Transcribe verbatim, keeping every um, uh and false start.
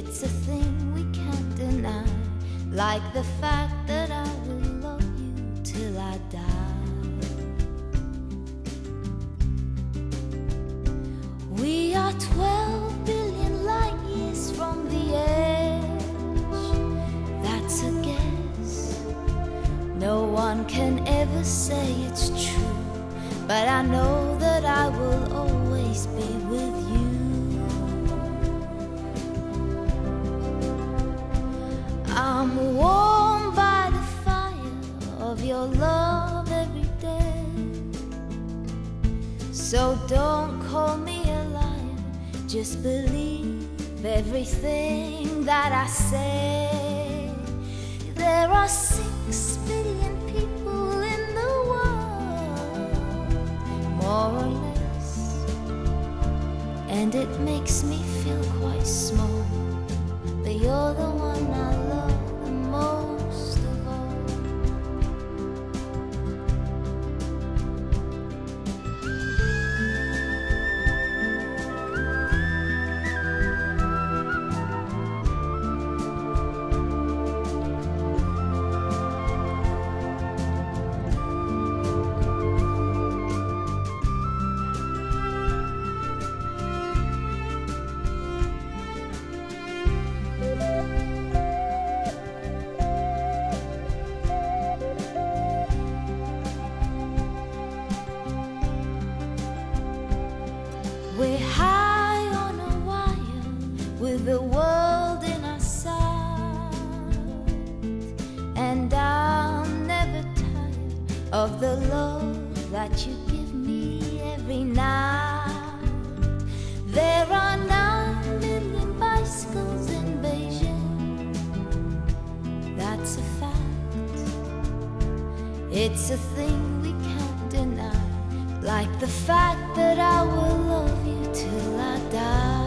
It's a thing we can't deny, like the fact that I will love you till I die. We are twelve billion light years from the edge. That's a guess. No one can ever say it's true, but I know that I will always be with you. I'm warmed by the fire of your love every day. So don't call me a liar, just believe everything that I say. There are six billion people in the world, more or less, and it makes me feel quite small, but you're the one I love the most of all. We're high on a wire with the world in our sight, and I'm never tired of the love that you give me every night. There are nine million bicycles in Beijing, that's a fact. It's a thing we can't deny, like the fact that I will love you till I die.